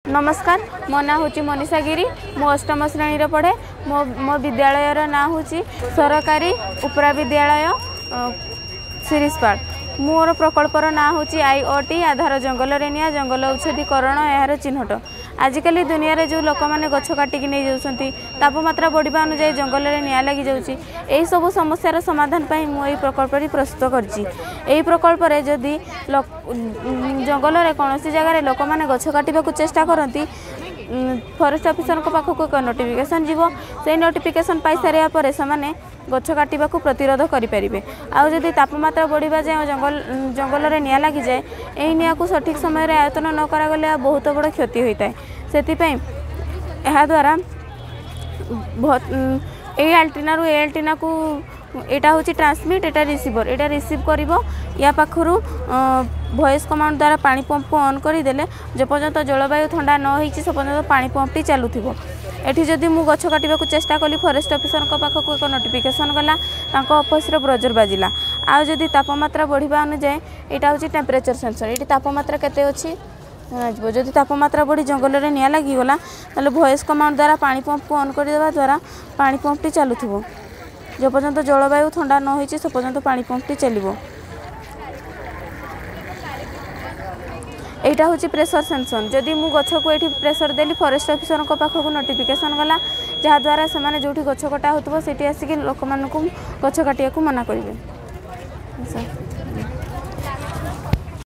नमस्कार, मो ना हूँ मनीषा गिरी। मो अष्टम श्रेणी पढ़े। मो विद्यालय ना हूँ सरकारी उपरा विद्यालय सिरिसपाड़। मोर प्रकल्पर ना हूँ IoT आधार जंगल निया जंगल उच्छेदीकरण यार चिन्हट। आजिकल दुनिया रे जो लोक मैंने गछ काटिकी नहीं जाउछंती, तापमात्रा बढ़िबा अनुसार जंगल रे निया लागि जाउछि। एही सब समस्यार समाधान पाई मु एही प्रकल्पटी प्रस्तुत करछि। एही प्रकल्प रे जदि जंगल रे कोनोसी जगह रे लोक मैंने गछ काटिबा को चेष्टा करंती, फॉरेस्ट ऑफिसर को पाखक एक नोटिफिकेशन जीवो। से नोटिफिकेशन पाई सारिया परे समाने गछ काटिबा को प्रतिरोध करि परिबे। आ जदि तापमात्रा बढ़िबा जाय जंगल रे निया लागि जाय, एही निया को सठिक समय रे आयतन न करा गले बहुत बड़ क्षति होइताय। सेति पई एहा द्वारा ए एल्टिना को एटा होची ट्रांसमिट, एटा रिसीवर, एटा रिसीव करिवो। या पाखरु वॉइस कमांड द्वारा पानी पंप को ऑन करि देले जे पर्यंत जलवायु ठंडा न होईची से पर्यंत पानी पंप टी चालुथिबो। एठी जदि मु गछ काटिबा को चेष्टा कली, फॉरेस्ट ऑफिसर को पाखक एक नोटिफिकेशन गला, तांको ऑफिस रे ब्रजर बाजिला। आ जदि तापमात्रा बढ़िबा अनुसार एटा होची टेम्परेचर सेंसर, एठी तापमात्रा केते अछि जदि तापमात्रा बढ़ी जंगल रे निया लागि गला, ताले वॉइस कमांड द्वारा पानी पंप को ऑन करि देबा द्वारा पानी पंप टी चालुथिबो। जो पर्यंत जलवायु ठंडा न होईची से पर्यंत पानी पंप टी चलिबो। एटा होची प्रेशर सेंसर। जदि मु गछ को एठी प्रेशर देली, फॉरेस्ट ऑफिसर को पाखक नोटिफिकेशन गला, जहा द्वारा से माने जोठी गछ कटा होतबो सेठी आसी कि लोक मान को गछ काटिया को मना करिवे।